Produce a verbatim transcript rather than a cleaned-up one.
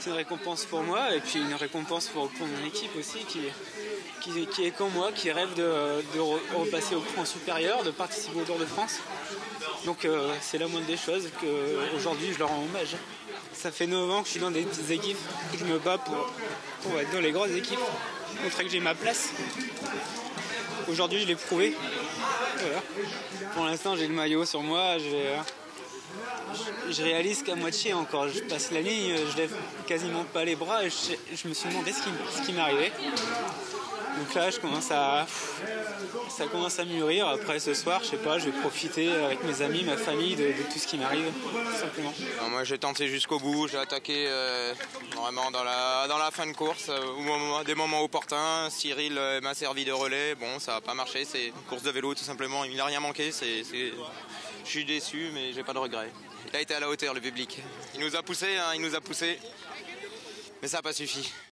c'est une récompense pour moi et puis une récompense pour, pour mon équipe aussi qui, qui, qui est comme moi, qui rêve de, de repasser au point supérieur, de participer au Tour de France. Donc euh, c'est la moindre des choses qu'aujourd'hui je leur rends hommage. Ça fait neuf ans que je suis dans des petites équipes, que je me bats pour, pour être dans les grosses équipes, montrer que j'ai ma place. Aujourd'hui je l'ai prouvé. Voilà. Pour l'instant j'ai le maillot sur moi, je, vais, je, je réalise qu'à moitié encore. Je passe la ligne, je lève quasiment pas les bras et je, je me suis demandé ce qui, ce qui m'arrivait. Donc là je commence à ça commence à mûrir. Après ce soir, je sais pas, je vais profiter avec mes amis, ma famille de, de tout ce qui m'arrive, tout simplement. Non, moi j'ai tenté jusqu'au bout, j'ai attaqué euh, vraiment dans la, dans la fin de course, euh, au moment, des moments opportuns. Cyril euh, m'a servi de relais, bon ça n'a pas marché, c'est une course de vélo tout simplement, il n'a rien manqué, c'est, c'est... je suis déçu mais j'ai pas de regrets. Il a été à la hauteur le public, il nous a poussé, hein, il nous a poussé, mais ça n'a pas suffi.